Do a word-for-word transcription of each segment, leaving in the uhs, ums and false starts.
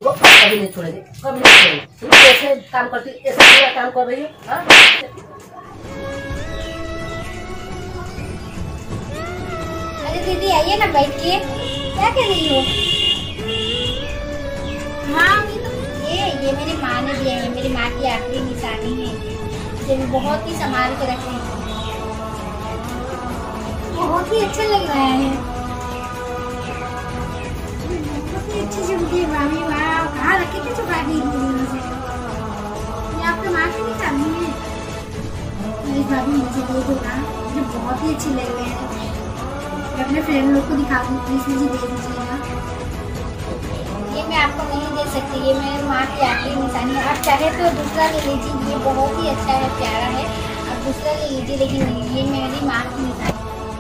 वो कभी नहीं छोड़ेंगे, कभी नहीं छोड़ेंगे। तुम कैसे काम करती, ऐसे पूरा काम कर रही हो? हाँ अरे दीदी आइए ना बैठ के, क्या कर रही हो? हाँ ये ये मेरी माँ ने दिया है, मेरी माँ की आखिरी निशानी है। इसे मैं बहुत ही संभाल के रखी हूँ, बहुत ही अच्छा लग रहा है, बहुत ही अच्छी चमकी है। मामी वाह, कहाँ रखी थी छुपा दी मुझे? ये आपके माँ की निशानी है। मेरी भाभी मुझे दे दो ना, मुझे बहुत ही अच्छे लग रहे हैं। मैं अपने फ्रेंड लोग को दिखा दूँ, प्लीज मुझे दे दीजिएगा। ये मैं आपको नहीं दे सकती, ये मेरी माँ की आखिरी निशानी है। आप चाहे तो दूसरा ले लीजिए, ये बहुत ही अच्छा है, प्यारा है, आप दूसरा ले लीजिए, लेकिन ये मेरी माँ की निशानी,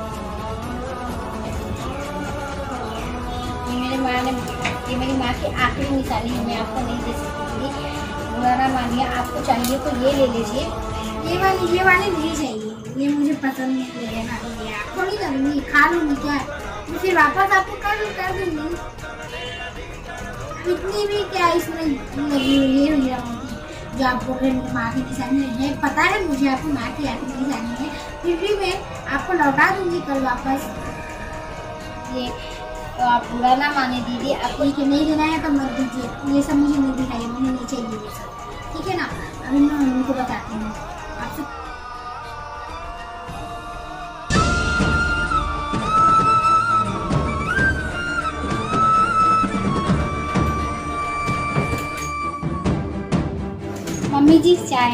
ये मेरी माँ ने, ये मेरी माँ की आखिरी निशानी है, मैं आपको नहीं दे सकती। बुरा ना मानिए, आपको चाहिए तो ये ले लीजिए। ये वाली ये वाली नहीं चाहिए, ये मुझे पसंद नहीं है ना, ये आपको नहीं करूँगी, खा लूँगी क्या, फिर वापस आपको कर कर दूँगी। इतनी भी क्या इसमें लगी हुई है हीरा मोती, जो आपको अपनी माँ की निशानी है, पता है मुझे आपको माँ की आखिरी निशानी है, फिर भी मैं आपको लौटा दूंगी कल वापस। ये तो आप बुरा ना माने दीदी, आपको ये नहीं देना है तो मत दीजिए, ये सब मुझे नहीं दिखाइए, मुझे नहीं चाहिए ये सब, ठीक है ना? अभी मैं मम्मी को बताती हूँ आपसे। मम्मी जी चाय।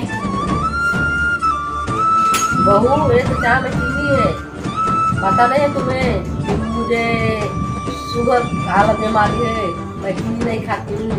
बहू एक चाय में चीनी है, पता नहीं है तुम्हें? मुझे शुगर हालत बीमारी है, मैं चीनी नहीं खाती हूँ।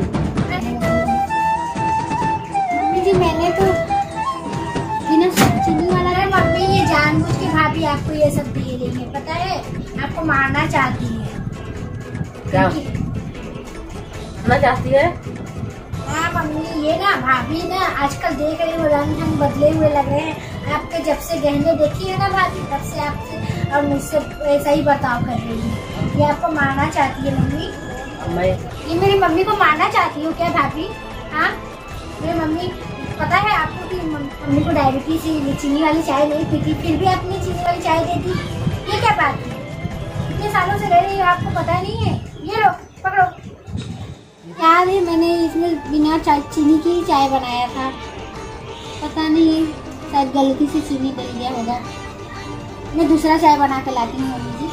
मम्मी जी मैंने तो बिना चीनी वाला है। मम्मी ये जानबूझ के भाभी आपको ये सब दे रही है, पता है? आपको मारना चाहती है। क्या मारना चाहती है? हाँ मम्मी, ये ना भाभी ना आजकल देख रही हो रंग ढंग बदले हुए लग रहे हैं आपके, जब से गहने देखी है ना भाभी, तब से आपसे और मुझसे ऐसा ही बर्ताव कर रही है। ये आपको मारना चाहती है मम्मी। मैं ये मेरी मम्मी को मारना चाहती हो क्या भाभी? हाँ मेरी मम्मी, पता है आपको कि मम्मी को डायबिटीज है, चीनी वाली चाय नहीं पीती, फिर भी आपने चीनी वाली चाय दे दी, ये क्या बात है? इतने सालों से रह रही हो, आपको पता नहीं है? ये लो पकड़ो। याद है मैंने इसमें बिना चाय चीनी की ही चाय बनाया था, पता नहीं शायद गलती से चीनी डल गया होगा। मैं दूसरा चाय बना के लाती हूँ मम्मी जी।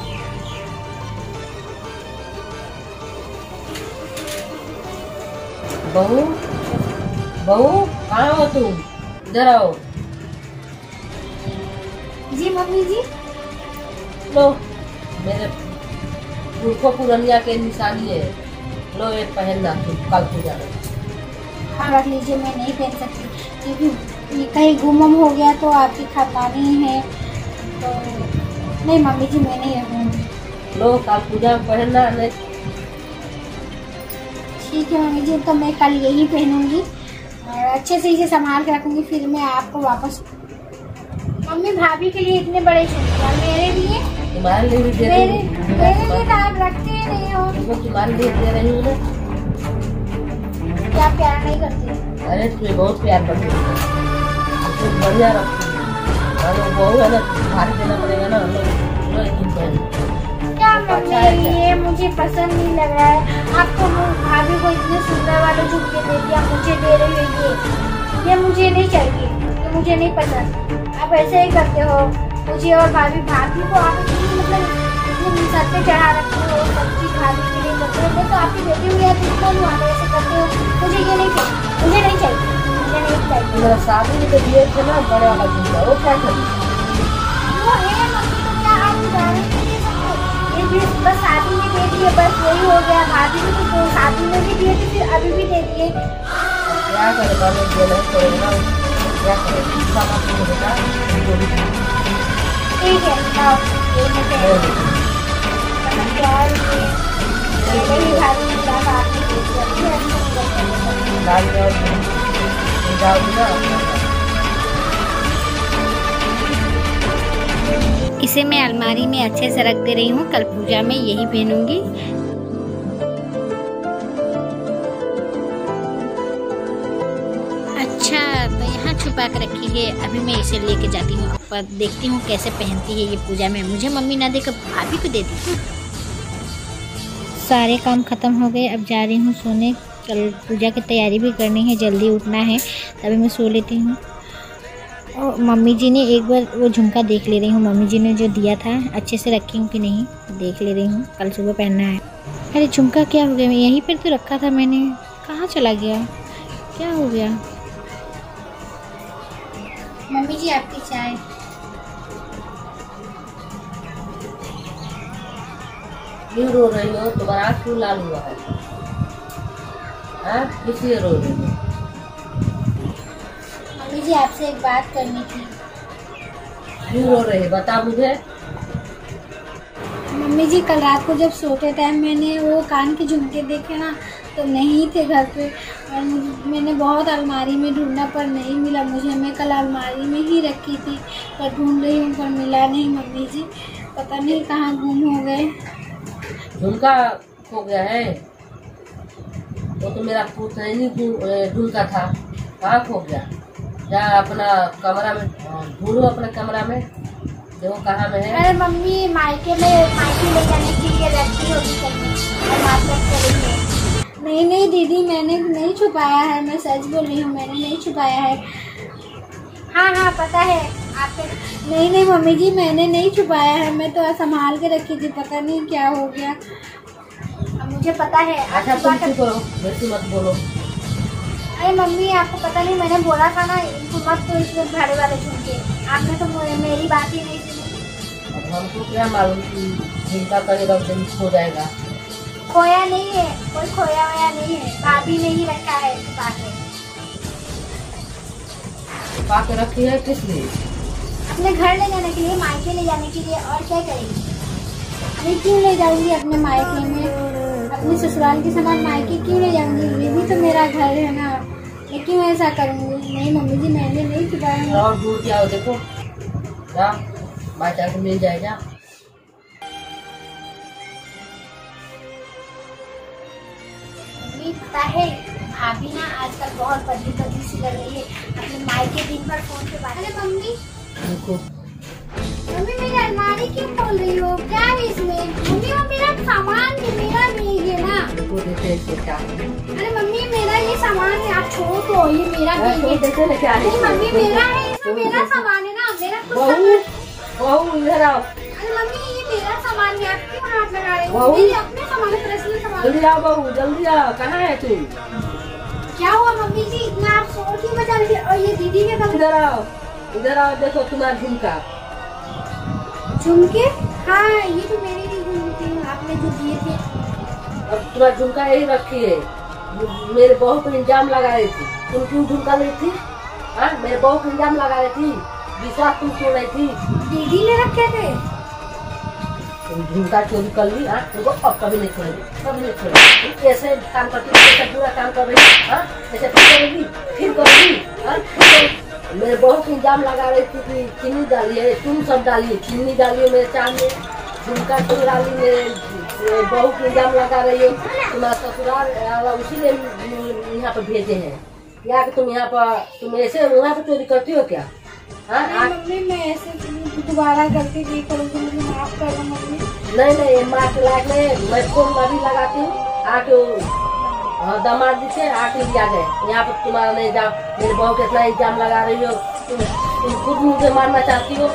बहू बहू कहाँ हो तुम? इधर आओ। जी मम्मी जी। लो मेरे पुरखों पुरनिया के निशानी है, लो एक पहनना तुम कल पूजा में। हाँ रख लीजिए, मैं नहीं पहन सकती क्योंकि ये कहीं गुम गुम हो गया तो आपकी खातानी है, तो नहीं मम्मी जी मैं नहीं रखूँगी। लो कल पूजा में पहनना। नहीं ठीक है मम्मी जी, तो मैं कल यही पहनूंगी और अच्छे से इसे संभाल के रखूँगी, फिर मैं आपको वापस। मम्मी भाभी के लिए इतने बड़े चूड़ियाँ, मेरे लिए? तुम्हारे लिए भी दे मेरे रही हूँ। मेरे लिए तो आप रखते ही नहीं हो। देखो तुम्हारे लिए दे रही हूँ ना। क्या प्यार नहीं करते? अरे तुम्हें बहुत प्यार करती हूँ, तुम बढ़िया रखती हूँ। बहू है ना, भारी देना पड़ेगा ना, हम लोग क्या मम्मी ये मुझे पसंद नहीं लग रहा है। आपको भाभी को इतने सुंदर वाले झुमके दे दिया, मुझे दे रही हो ये ये मुझे नहीं चाहिए, ये मुझे नहीं पसंद। आप ऐसे ही करते हो मुझे और भाभी भाभी को आप इतनी मतलब इतनी सर पे चढ़ा रखते हो, सब चीज़ भाभी के लिए करते हो, तो आपकी बेटी हुई है तो इसको नहीं आप ऐसे करते हो। मुझे ये नहीं चाहिए, मुझे नहीं चाहिए, मुझे नहीं चाहिए। मेरा शादी में तो दिए थे ना बड़े वाला झुमका, वो क्या करें? वो है मम्मी, तो क्या आप उदाहरण नहीं दे सकते? ये भी बस शादी में दे दिए, बस वही हो गया। भाभी ने तो शादी में भी दिए थे, फिर अभी भी दे दिए। क्या करें, बाबू देना ही पड़ेगा, क्या करें? बेटा ठीक है लाओ, ये मुझे प्यार से मेरे ही भाभी ने क्या बात नहीं की थी, अच्छी अच्छी डाल जाओ डाल ना। इसे मैं अलमारी में अच्छे से रख दे रही हूँ, कल पूजा में यही पहनूंगी। यहाँ छुपा कर रखी है। अभी मैं इसे लेके जाती हूँ, पर देखती हूँ कैसे पहनती है ये पूजा में। मुझे मम्मी ना देकर भाभी को दे दी। सारे काम ख़त्म हो गए, अब जा रही हूँ सोने। कल पूजा की तैयारी भी करनी है, जल्दी उठना है, तभी मैं सो लेती हूँ। और मम्मी जी ने एक बार वो झुमका देख ले रही हूँ, मम्मी जी ने जो दिया था अच्छे से रखी हूँ कि नहीं देख ले रही हूँ, कल सुबह पहनना है। अरे झुमका क्या हो गया, मैं यहीं पर तो रखा था मैंने, कहाँ चला गया, क्या हो गया? मम्मी जी आपकी चाय। क्यों रो रही हो? तुम्हारा आँख क्यों लाल हुआ है? हाँ, किस लिए रो रही हो? मम्मी जी आपसे एक बात करनी थी। क्यों रो रही है, बता मुझे। मम्मी जी कल रात को जब सोते टाइम मैंने वो कान के झुमके देखे ना, तो नहीं थे घर पे, और मैंने बहुत अलमारी में ढूंढा पर नहीं मिला मुझे। मैं कल अलमारी में ही रखी थी, पर ढूंढ रही हूँ पर मिला नहीं मम्मी जी, पता नहीं कहाँ गुम हो गए। झुमका खो गया है? वो तो मेरा पूछ नहीं ढूंढता था, कहाँ खो गया? जा अपना कमरा में ढूंढो, अपने कमरा में देखो कहाँ में है। अरे मम्मी मायके में मायके ले जाने के लिए रखी होगी कहीं, और मार्केट करेंगे। नहीं नहीं दीदी मैंने नहीं छुपाया है, मैं सच बोल रही हूँ, मैंने नहीं छुपाया है। हाँ हाँ पता है आप। नहीं नहीं मम्मी जी मैंने नहीं छुपाया है, मैं तो संभाल के रखी थी, पता नहीं क्या हो गया। अब मुझे पता है। अच्छा तुम चुप करो, वैसे मत बोलो। अरे मम्मी आपको पता नहीं, मैंने बोला था ना इनको मत तो इसमें भाड़े वाले झुमके, आपने तो मेरी बात ही नहीं सुनी। अब हमको क्या मालूम कि चिंता करेगा उस दिन खो जाएगा। खोया नहीं है, कोई खोया वोया नहीं है, भाभी ने ही रखा है छुपा के। छुपा के रखी है किस लिए? अपने घर ले जाने के लिए, मायके ले जाने के लिए, और क्या करेंगी? अभी क्यों ले जाऊंगी अपने मायके में, अपने ससुराल के सामान मायके क्यों ले जाऊंगी? ये भी तो मेरा घर है ना, मैं क्यों ऐसा करूंगी? नहीं मम्मी जी मैंने नहीं छुपाया। और दूर जाओ, देखो जा, बाई चांस मिल जाएगा। पता है भाभी ना आजकल बहुत बदली बदली सी लग रही है, अपने मायके दिन भर फोन पे बात। अरे मम्मी देखो मम्मी मेरी अलमारी क्यों खोल रही हो, क्या है इसमें? मम्मी वो मेरा सामान है, मेरा नहीं है ना। देखो देखे इसको क्या। अरे मम्मी मेरा ये सामान है, आप छोड़ दो, ये मेरा नहीं है। देखे ना क्या है? नहीं मम्मी मेरा है, इसमें मेरा सामान है ना, मेरा खुद बहू का। बहू इधर आओ। अरे मम्मी ये मेरा सामान है, आप क्यों हाथ लगा रहे हो? बहू मेरे अपने सामान है, पर्सनल सामान। जल्दी आओ बहू, जल्दी आओ, कहाँ है तुम? क्या हुआ मम्मी जी, इतना आप शोर क्यों मचा रही है? और ये दीदी के कमरे। इधर आओ, इधर आओ, देखो तुम्हारा झुमका। झुमके? हाँ ये तो मेरी ही झुमके आपने जो दिए थे। अब तुम्हारा झुमका यही रखी है, मेरे बहू को इल्जाम लगा रही थी। तुम क्यों झुमका ली थी? हाँ मेरे बहू को इल्जाम लगा रही थी, विश्वास तुम क्यों नहीं थी? दीदी ने रखे थे। तुम झुमका चोरी कर ली, हाँ तुमको अब कभी नहीं छोड़ेगी, कभी नहीं छोड़ेगी। ऐसे काम करती, ऐसे पूरा काम कर रही, हाँ ऐसे फिर करेगी, फिर करेगी, हाँ मेरे बहू को इल्जाम लगा रही थी कि चीनी डाली है, तुम सब डालिए, चीनी डालिए मेरे चाय में, झुमका चुरा ली, मेरे बहू को इल्जाम लगा रही हो। तुम्हारा ससुराल उसीलिए यहाँ पर भेजे हैं, या कि तुम यहाँ पर तुम ऐसे वहाँ पर चोरी करती हो क्या? हाँ मम्मी मैं ऐसे दोबारा गलती नहीं करूँगी, मुझे माफ कर दो मम्मी। नहीं नहीं माँ के लायक नहीं, मैं फोन अभी लगाती हूँ, आके दामाद जी से आके लिया गए। यहाँ पर तुम्हारा नहीं जाओ, मेरे बहू के इतना इल्जाम लगा रही हो, तुम तुम खुद मुझे मारना चाहती हो।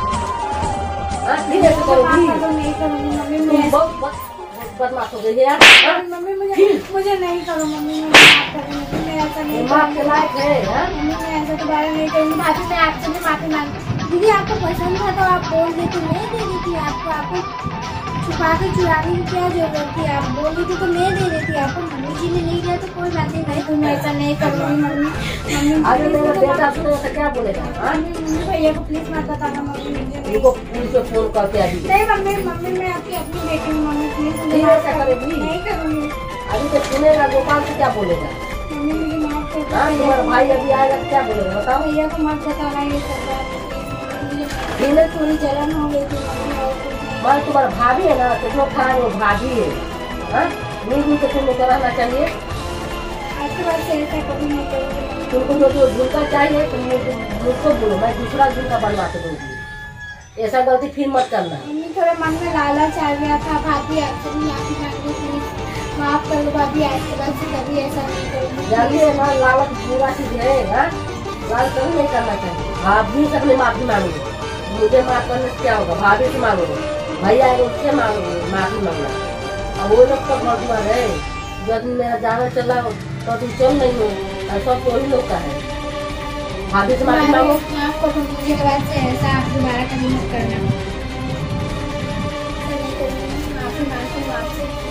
हाँ ठीक है करोगी, नहीं करूँगी मम्मी, तुम मैं बहुत बदमाश हो गई यार। मम्मी मुझे मुझे नहीं करो मम्मी, मुझे माफ कर दो मम्मी, मैं ऐसा नहीं माँ के लायक है। मम्मी, मैं ऐसा दोबारा नहीं करूँगी। भाभी मैं आपसे भी माफी मांग। दीदी आपको पसंद था तो आप बोल देती, मैं दे देती आपको। आपको छुपा के चुराने की क्या जरूरत थी? आप बोल देती तो मैं दे देती आपको। मम्मी जी ने नहीं किया तो कोई बात नहीं, नहीं तो मैं ऐसा नहीं करूँगी मम्मी। मम्मी अरे मेरा बेटा सुने तो क्या बोलेगा? मम्मी भैया को प्लीज मत बताना मम्मी, मुझे इनको पुलिस को फोन करके अभी नहीं मम्मी। मम्मी मैं आपकी अपनी बेटी हूँ मम्मी, प्लीज मुझे नहीं माफ ऐसा कर दो। करेगी। नहीं करूँगी अभी तो सुनेगा गोपाल से क्या बोलेगा? मम्मी, मुझे माफ कर दो। हाँ तुम्हारा भाई अभी आएगा तो क्या बोलेगा बताओ? भैया को मत बताना ये सब बात। मुझे थोड़ी जलन हो गई थी मम्मी, और कुछ नहीं। मैं तुम्हारा भाभी है ना, कितना खराब वो भाभी है। हाँ मिल जुल के तुम लोग रहना चाहिए। आज के बाद से ऐसा कभी नहीं करूँगी। तुमको जो जो झुमका चाहिए तुम मुझे- मुझको बोलो, मैं दूसरा झुमका बनवा के दूंगी। ऐसा गलती फिर मत करना। मम्मी थोड़ा मन में लालच आ गया था। भाभी आपसे भी माफी मांगू, प्लीज माफ कर दो भाभी, आज के बाद से कभी ऐसा नहीं करूँगी। जानती है ना लालच बुरा चीज है। हाँ? लालच कभी नहीं करना चाहिए। भाभी से अपनी माफी मांगो, मुझे माफ करने से क्या होगा? भाभी से मांगो, भैया आएगा उससे मांगो माफी मांगना। अब वो लोग तो बहुत बार है, जब मेरा जाना चला तो तुम चल नहीं हो, ऐसा कोई लोग का है। भाभी से माफी मांगो। माफ कर दो मुझे, के बाद से ऐसा आप दोबारा कभी मत करना। माफी मांगती हूँ आपसे।